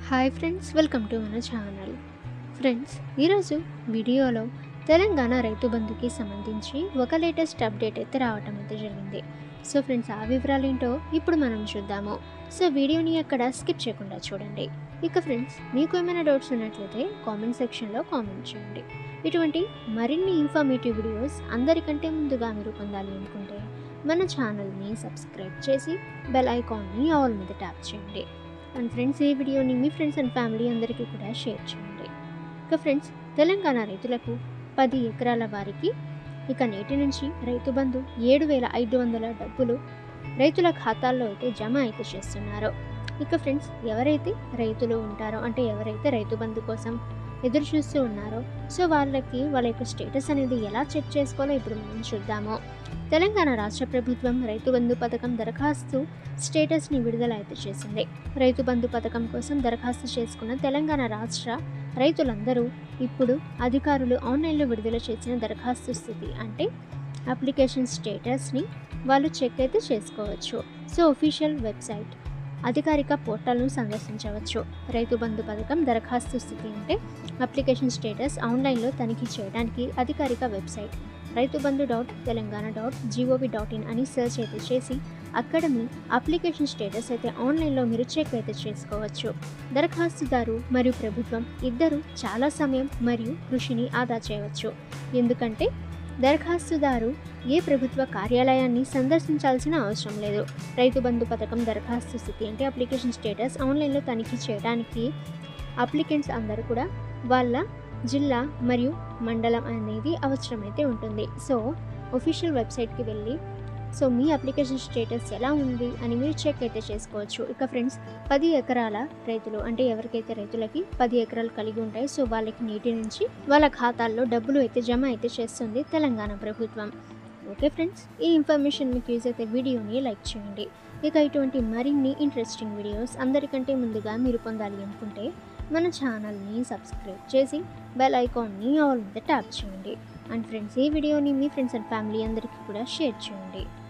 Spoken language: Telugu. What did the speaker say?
హాయ్ ఫ్రెండ్స్, వెల్కమ్ టు మన ఛానల్. ఫ్రెండ్స్, ఈరోజు వీడియోలో తెలంగాణ రైతు బంధుకి సంబంధించి ఒక లేటెస్ట్ అప్డేట్ అయితే రావటం అయితే జరిగింది. సో ఫ్రెండ్స్, ఆ వివరాలు ఏంటో ఇప్పుడు మనం చూద్దాము. సో వీడియోని అక్కడ స్కిప్ చేయకుండా చూడండి. ఇక ఫ్రెండ్స్, మీకు ఏమైనా డౌట్స్ ఉన్నట్లయితే కామెంట్ సెక్షన్లో కామెంట్ చేయండి. ఇటువంటి మరిన్ని ఇన్ఫర్మేటివ్ వీడియోస్ అందరికంటే ముందుగా మీరు పొందాలి అనుకుంటే మన ఛానల్ని సబ్స్క్రైబ్ చేసి బెల్ ఐకాన్ని ఆల్ మీద ట్యాప్ చేయండి. అండ్ ఫ్రెండ్స్, ఈ వీడియోని మీ ఫ్రెండ్స్ అండ్ ఫ్యామిలీ అందరికీ కూడా షేర్ చేయండి. ఇక ఫ్రెండ్స్, తెలంగాణ రైతులకు 10 ఎకరాల వారికి ఇక నేటి నుంచి రైతు బంధు 7,500 డబ్బులు రైతుల ఖాతాల్లో అయితే జమ అయితే చేస్తున్నారు. ఇక ఫ్రెండ్స్, ఎవరైతే రైతులు ఉంటారో అంటే ఎవరైతే రైతు బంధు కోసం ఎదురు చూస్తూ ఉన్నారో సో వాళ్ళకి వాళ్ళ యొక్క స్టేటస్ అనేది ఎలా చెక్ చేసుకోవాలో ఇప్పుడు మనం చూద్దాము. తెలంగాణ రాష్ట్ర ప్రభుత్వం రైతు బంధు పథకం దరఖాస్తు స్టేటస్ని విడుదల అయితే చేసింది. రైతు బంధు పథకం కోసం దరఖాస్తు చేసుకున్న తెలంగాణ రాష్ట్ర రైతులందరూ ఇప్పుడు అధికారులు ఆన్లైన్లో విడుదల చేసిన దరఖాస్తు స్థితి అంటే అప్లికేషన్ స్టేటస్ని వాళ్ళు చెక్ అయితే చేసుకోవచ్చు. సో ఒఫీషియల్ వెబ్సైట్ అధికారిక పోర్టల్ను సందర్శించవచ్చు. రైతు బంధు పథకం దరఖాస్తు స్థితి అంటే అప్లికేషన్ స్టేటస్ ఆన్లైన్లో తనిఖీ చేయడానికి అధికారిక వెబ్సైట్ రైతుబంధు.తెలంగాణ.gov.in అని సెర్చ్ అయితే చేసి అక్కడ మీ అప్లికేషన్ స్టేటస్ అయితే ఆన్లైన్లో మీరు చెక్ అయితే చేసుకోవచ్చు. దరఖాస్తుదారు మరియు ప్రభుత్వం ఇద్దరు చాలా సమయం మరియు కృషిని ఆదా చేయవచ్చు. ఎందుకంటే దరఖాస్తుదారు ఏ ప్రభుత్వ కార్యాలయాన్ని సందర్శించాల్సిన అవసరం లేదు. రైతు బంధు పథకం దరఖాస్తు స్థితి అంటే అప్లికేషన్ స్టేటస్ ఆన్లైన్లో తనిఖీ చేయడానికి అప్లికెంట్స్ అందరూ కూడా వాళ్ళ జిల్లా మరియు మండలం అనేది అవసరమైతే ఉంటుంది. సో ఒఫీషియల్ వెబ్సైట్కి వెళ్ళి సో మీ అప్లికేషన్ స్టేటస్ ఎలా ఉంది అని మీరు చెక్ అయితే చేసుకోవచ్చు. ఇక ఫ్రెండ్స్, 10 ఎకరాల రైతులు అంటే ఎవరికైతే రైతులకి 10 ఎకరాలు కలిగి ఉంటాయి సో వాళ్ళకి నీటి నుంచి వాళ్ళ ఖాతాల్లో డబ్బులు అయితే జమ అయితే చేస్తుంది తెలంగాణ ప్రభుత్వం. ఓకే ఫ్రెండ్స్, ఈ ఇన్ఫర్మేషన్ మీకు యూజ్ అయితే వీడియోని లైక్ చేయండి. ఇక ఇటువంటి మరిన్ని ఇంట్రెస్టింగ్ వీడియోస్ అందరికంటే ముందుగా మీరు పొందాలి అనుకుంటే మన ఛానల్ని సబ్స్క్రైబ్ చేసి బెల్ ఐకాన్ని ఆల్ మీద ట్యాప్ చేయండి. అండ్ ఫ్రెండ్స్, ఈ వీడియోని మీ ఫ్రెండ్స్ అండ్ ఫ్యామిలీ అందరికీ కూడా షేర్ చేయండి.